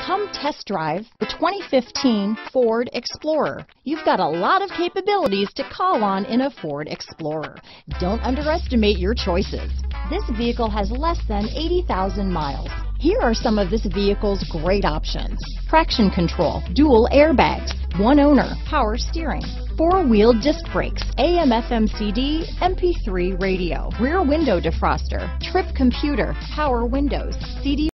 Come test drive the 2015 Ford Explorer. You've got a lot of capabilities to call on in a Ford Explorer. Don't underestimate your choices. This vehicle has less than 80,000 miles. Here are some of this vehicle's great options: traction control, dual airbags, one owner, power steering, four-wheel disc brakes, AM/FM CD, MP3 radio, rear window defroster, trip computer, power windows, CD